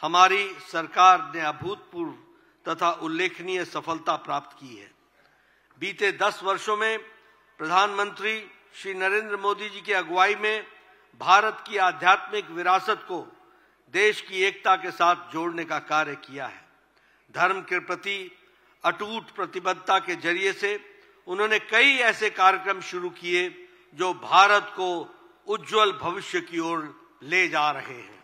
हमारी सरकार ने अभूतपूर्व तथा उल्लेखनीय सफलता प्राप्त की है। बीते 10 वर्षों में प्रधानमंत्री श्री नरेंद्र मोदी जी की अगुवाई में भारत की आध्यात्मिक विरासत को देश की एकता के साथ जोड़ने का कार्य किया है। धर्म के प्रति अटूट प्रतिबद्धता के जरिए से उन्होंने कई ऐसे कार्यक्रम शुरू किए जो भारत को उज्जवल भविष्य की ओर ले जा रहे हैं।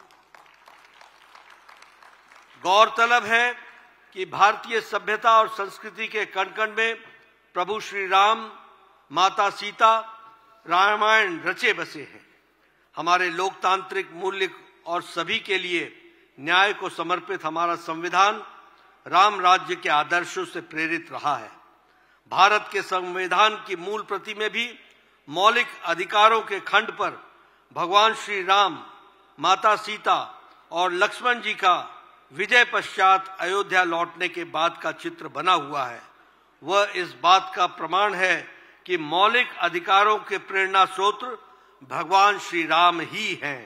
गौरतलब है कि भारतीय सभ्यता और संस्कृति के कण-कण में प्रभु श्री राम, माता सीता, रामायण रचे बसे हैं। हमारे लोकतांत्रिक मूल्य और सभी के लिए न्याय को समर्पित हमारा संविधान राम राज्य के आदर्शों से प्रेरित रहा है। भारत के संविधान की मूल प्रति में भी मौलिक अधिकारों के खंड पर भगवान श्री राम, माता सीता और लक्ष्मण जी का विजय पश्चात अयोध्या लौटने के बाद का चित्र बना हुआ है। वह इस बात का प्रमाण है कि मौलिक अधिकारों के प्रेरणा स्रोत भगवान श्री राम ही हैं।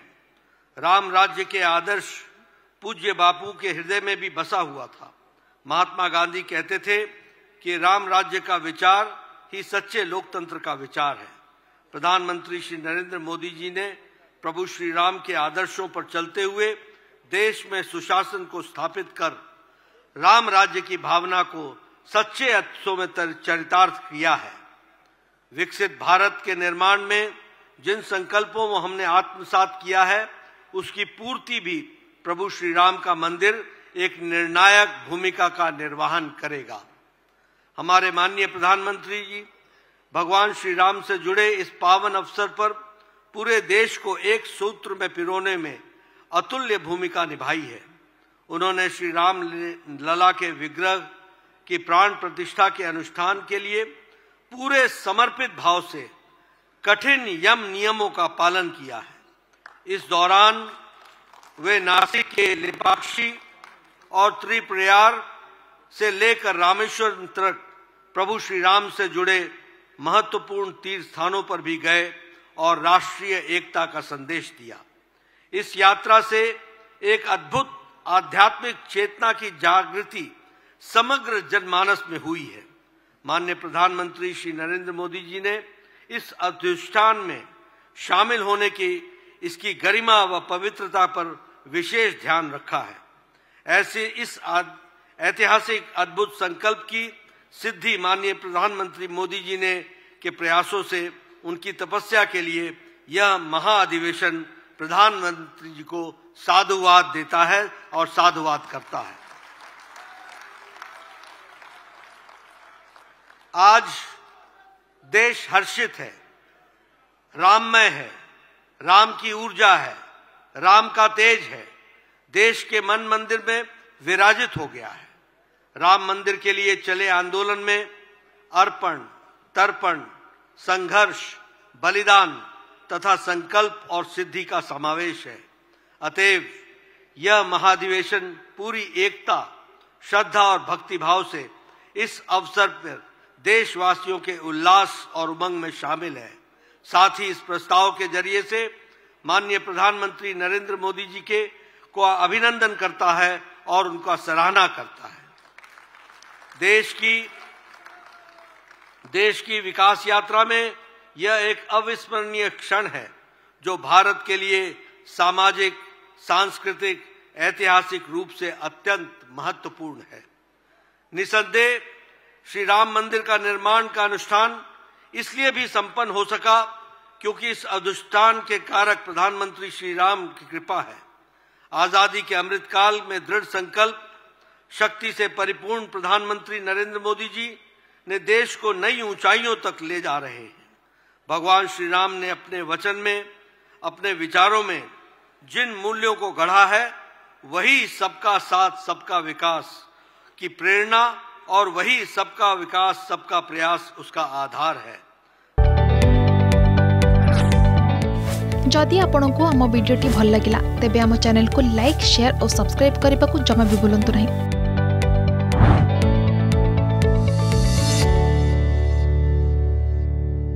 राम राज्य के आदर्श पूज्य बापू के हृदय में भी बसा हुआ था। महात्मा गांधी कहते थे कि राम राज्य का विचार ही सच्चे लोकतंत्र का विचार है। प्रधानमंत्री श्री नरेंद्र मोदी जी ने प्रभु श्री राम के आदर्शों पर चलते हुए देश में सुशासन को स्थापित कर राम राज्य की भावना को सच्चे अर्थों में चरितार्थ किया है। विकसित भारत के निर्माण में जिन संकल्पों को हमने आत्मसात किया है, उसकी पूर्ति भी प्रभु श्री राम का मंदिर एक निर्णायक भूमिका का निर्वहन करेगा। हमारे माननीय प्रधानमंत्री जी भगवान श्री राम से जुड़े इस पावन अवसर पर पूरे देश को एक सूत्र में पिरोने में अतुल्य भूमिका निभाई है। उन्होंने श्री राम लला के विग्रह की प्राण प्रतिष्ठा के अनुष्ठान के लिए पूरे समर्पित भाव से कठिन यम नियमों का पालन किया है। इस दौरान वे नासिक के लेपाक्षी और त्रिप्रयाग से लेकर रामेश्वरम तक प्रभु श्री राम से जुड़े महत्वपूर्ण तीर्थ स्थानों पर भी गए और राष्ट्रीय एकता का संदेश दिया। इस यात्रा से एक अद्भुत आध्यात्मिक चेतना की जागृति समग्र जनमानस में हुई है। माननीय प्रधानमंत्री श्री नरेंद्र मोदी जी ने इस अनुष्ठान में शामिल होने की इसकी गरिमा व पवित्रता पर विशेष ध्यान रखा है। ऐसे इस ऐतिहासिक अद्भुत संकल्प की सिद्धि माननीय प्रधानमंत्री मोदी जी ने के प्रयासों से उनकी तपस्या के लिए यह महाअधिवेशन प्रधानमंत्री जी को साधुवाद देता है और साधुवाद करता है। आज देश हर्षित है, राममय है, राम की ऊर्जा है, राम का तेज है, देश के मन मंदिर में विराजित हो गया है। राम मंदिर के लिए चले आंदोलन में अर्पण, तर्पण, संघर्ष, बलिदान तथा संकल्प और सिद्धि का समावेश है। अतएव यह महाधिवेशन पूरी एकता, श्रद्धा और भक्तिभाव से इस अवसर पर देशवासियों के उल्लास और उमंग में शामिल है। साथ ही इस प्रस्ताव के जरिए से माननीय प्रधानमंत्री नरेंद्र मोदी जी के को अभिनंदन करता है और उनका सराहना करता है। देश की विकास यात्रा में यह एक अविस्मरणीय क्षण है जो भारत के लिए सामाजिक, सांस्कृतिक, ऐतिहासिक रूप से अत्यंत महत्वपूर्ण है। निसंदेह श्री राम मंदिर का निर्माण का अनुष्ठान इसलिए भी संपन्न हो सका क्योंकि इस अनुष्ठान के कारक प्रधानमंत्री श्री राम की कृपा है। आजादी के अमृतकाल में दृढ़ संकल्प शक्ति से परिपूर्ण प्रधानमंत्री नरेंद्र मोदी जी ने देश को नई ऊंचाइयों तक ले जा रहे हैं। भगवान श्री राम ने अपने वचन में, अपने विचारों में जिन मूल्यों को गढ़ा है, वही सबका साथ सबका विकास की प्रेरणा और वही सबका विकास सबका प्रयास उसका आधार है। जदि आपंक आम भिडी भल लगा तेब आम चैनल को लाइक, शेयर और सब्सक्राइब करने को जमा भी भूलु नहीं।